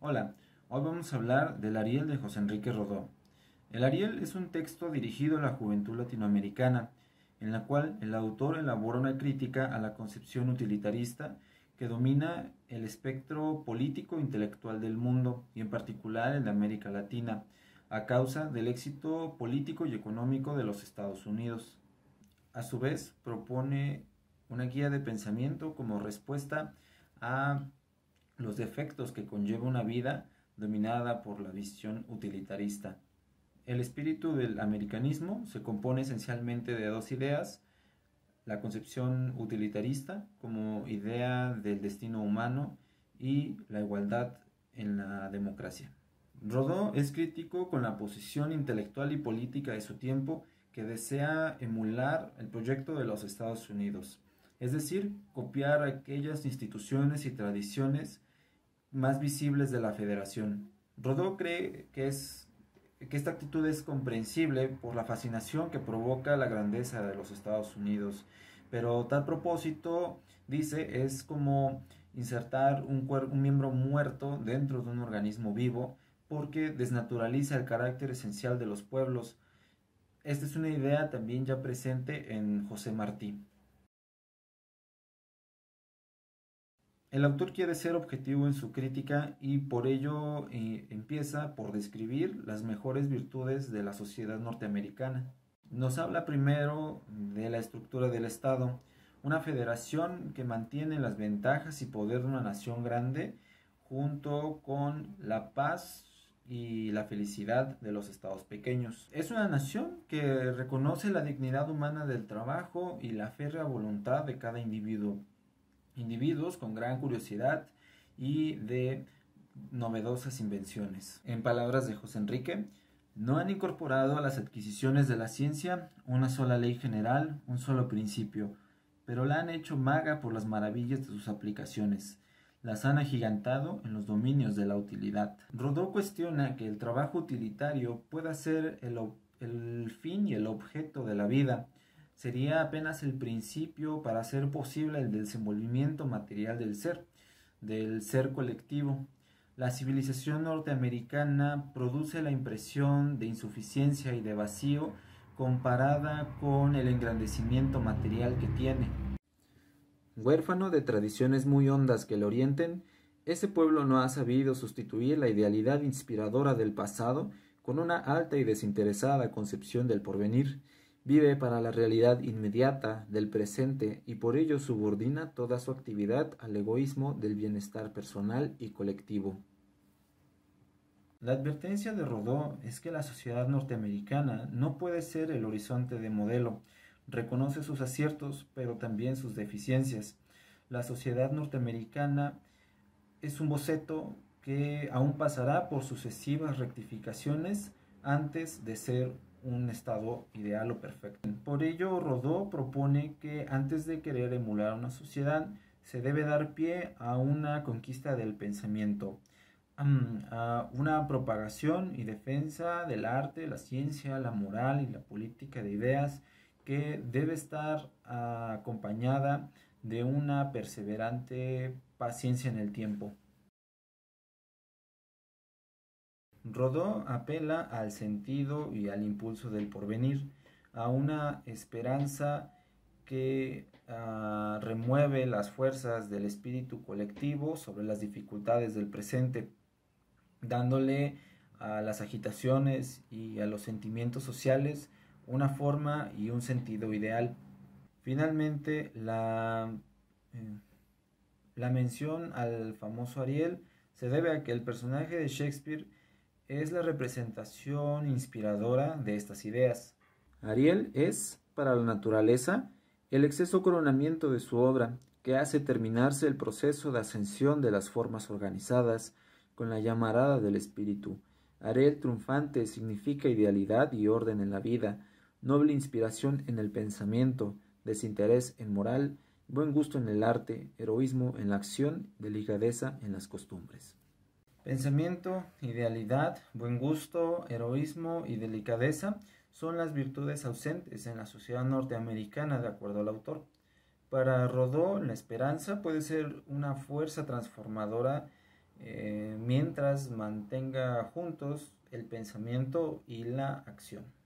Hola, hoy vamos a hablar del Ariel de José Enrique Rodó. El Ariel es un texto dirigido a la juventud latinoamericana, en la cual el autor elabora una crítica a la concepción utilitarista que domina el espectro político-intelectual del mundo, y en particular el de América Latina, a causa del éxito político y económico de los Estados Unidos. A su vez, propone una guía de pensamiento como respuesta a los defectos que conlleva una vida dominada por la visión utilitarista. El espíritu del americanismo se compone esencialmente de dos ideas: la concepción utilitarista como idea del destino humano y la igualdad en la democracia. Rodó es crítico con la posición intelectual y política de su tiempo, que desea emular el proyecto de los Estados Unidos, es decir, copiar aquellas instituciones y tradiciones más visibles de la Federación. Rodó cree que esta actitud es comprensible por la fascinación que provoca la grandeza de los Estados Unidos, pero tal propósito, dice, es como insertar un miembro muerto dentro de un organismo vivo, porque desnaturaliza el carácter esencial de los pueblos. Esta es una idea también ya presente en José Martí. El autor quiere ser objetivo en su crítica y por ello empieza por describir las mejores virtudes de la sociedad norteamericana. Nos habla primero de la estructura del Estado, una federación que mantiene las ventajas y poder de una nación grande junto con la paz y la felicidad de los estados pequeños. Es una nación que reconoce la dignidad humana del trabajo y la férrea voluntad de cada individuo. Individuos con gran curiosidad y de novedosas invenciones. En palabras de José Enrique, no han incorporado a las adquisiciones de la ciencia una sola ley general, un solo principio, pero la han hecho maga por las maravillas de sus aplicaciones. Las han agigantado en los dominios de la utilidad. Rodó cuestiona que el trabajo utilitario pueda ser el fin y el objeto de la vida. Sería apenas el principio para hacer posible el desenvolvimiento material del ser colectivo. La civilización norteamericana produce la impresión de insuficiencia y de vacío comparada con el engrandecimiento material que tiene. Huérfano de tradiciones muy hondas que lo orienten, ese pueblo no ha sabido sustituir la idealidad inspiradora del pasado con una alta y desinteresada concepción del porvenir. Vive para la realidad inmediata del presente y por ello subordina toda su actividad al egoísmo del bienestar personal y colectivo. La advertencia de Rodó es que la sociedad norteamericana no puede ser el horizonte de modelo. Reconoce sus aciertos, pero también sus deficiencias. La sociedad norteamericana es un boceto que aún pasará por sucesivas rectificaciones antes de ser un estado ideal o perfecto. Por ello, Rodó propone que antes de querer emular una sociedad, se debe dar pie a una conquista del pensamiento, a una propagación y defensa del arte, la ciencia, la moral y la política de ideas, que debe estar acompañada de una perseverante paciencia en el tiempo. Rodó apela al sentido y al impulso del porvenir, a una esperanza que remueve las fuerzas del espíritu colectivo sobre las dificultades del presente, dándole a las agitaciones y a los sentimientos sociales una forma y un sentido ideal. Finalmente, la mención al famoso Ariel se debe a que el personaje de Shakespeare es la representación inspiradora de estas ideas. Ariel es, para la naturaleza, el exceso coronamiento de su obra, que hace terminarse el proceso de ascensión de las formas organizadas con la llamarada del espíritu. Ariel triunfante significa idealidad y orden en la vida, noble inspiración en el pensamiento, desinterés en moral, buen gusto en el arte, heroísmo en la acción, delicadeza en las costumbres. Pensamiento, idealidad, buen gusto, heroísmo y delicadeza son las virtudes ausentes en la sociedad norteamericana, de acuerdo al autor. Para Rodó, la esperanza puede ser una fuerza transformadora mientras mantenga juntos el pensamiento y la acción.